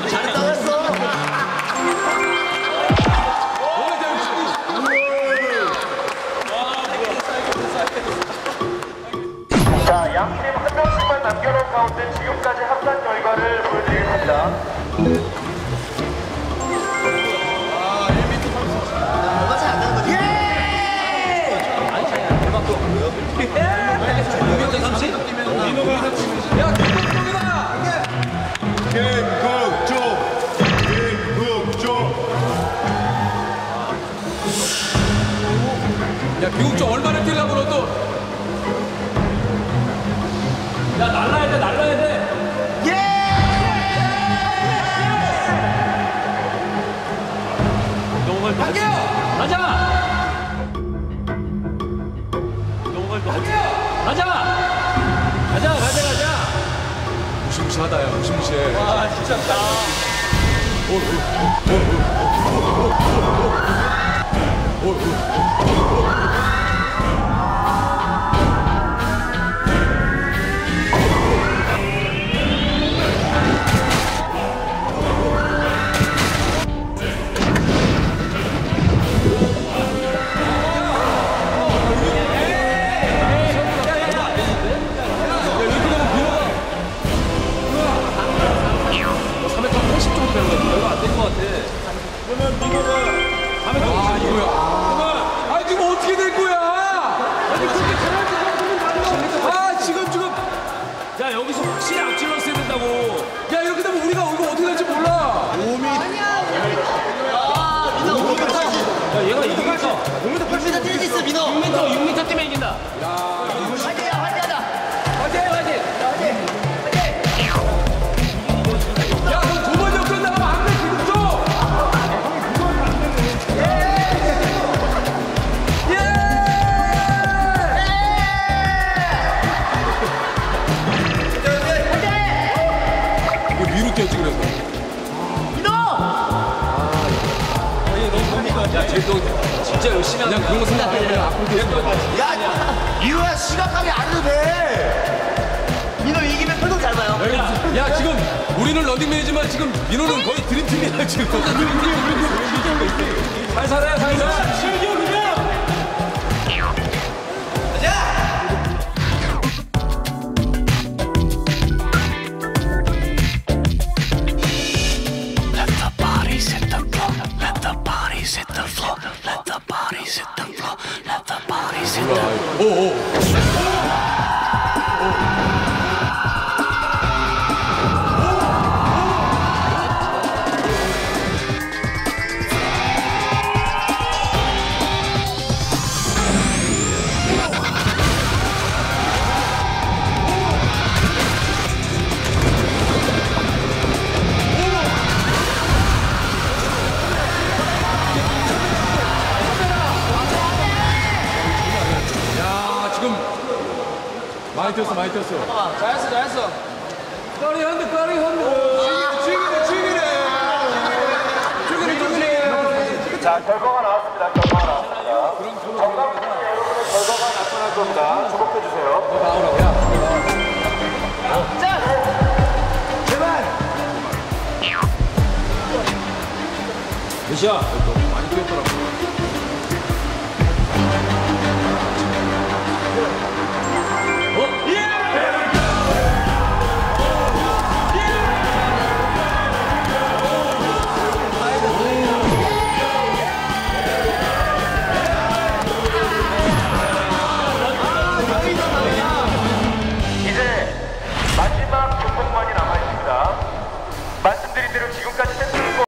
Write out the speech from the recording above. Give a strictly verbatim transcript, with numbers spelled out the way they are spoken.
자, 양팀 한 명씩만 남겨놓은 가운데 지금까지 합산 결과를 보여드리겠습니다. 야, 비국적 얼마나 뛰려고 너 또. 야, 날라야 돼, 날라야 돼. 예! 너무 갈게요. 가자. 너무 갈게요. 가자. 가자, 가자, 가자. 무시무시하다, 야, 무시무시해. 와, 진짜 나. 오, 오, 오, 오, 오, 오, 오, 오. 그러면 민호가 다음에 또 아, 이거야. 아, 아, 지금 어떻게 된 거야? 아니, 그렇게 잘할 아, 지금, 지금. 야, 여기서 확실히 앞질렀어야 된다고. 야, 이렇게 되면 우리가 이거 어떻게 될지 몰라. 오미. 아니야. 아, 민호 오 미터. 야, 얘가 이기겠어. 오 미터 팔 미터 뛸 수 있어, 민호. 육 미터, 육 미터 뛰면 이긴다. 화이팅이야, 화이팅하자. 화이팅, 화이팅. 야, 너 두 번 역전 나가면 안 돼, 지금 또. 이거 위로 뛰었지, 그래서. 민호! 야, 쟤도 진짜 열심히 하는 그냥 그런 거 생각 안 해. 그냥 앞으로 뛰었어. 야, 민호야 시각하게 안 해도 돼. 민호 이기면 표정 잘 봐요. 야, 지금 우리는 런닝맨이지만 지금 민호는 거의 드림팀이야, 지금. 살살해, 살살. 오, 오. 야, 지금 많이 뛰었어, 많이 뛰었어. 잘했어, 잘했어. 까리 한대, 까리 한대. 죽이네, 죽이네. 죽이네, 죽이네. 자, 결과가 나왔습니다. 결과가 나왔습니다. 정답 여러분의 결과가 나타날 겁니다. 주목해주세요. 너 나오라고, 야. 자! 제발. 몇이야? 너 많이 뛰었더라고. 이제 마지막 종목만이 남아있습니다. 말씀드린 대로 지금까지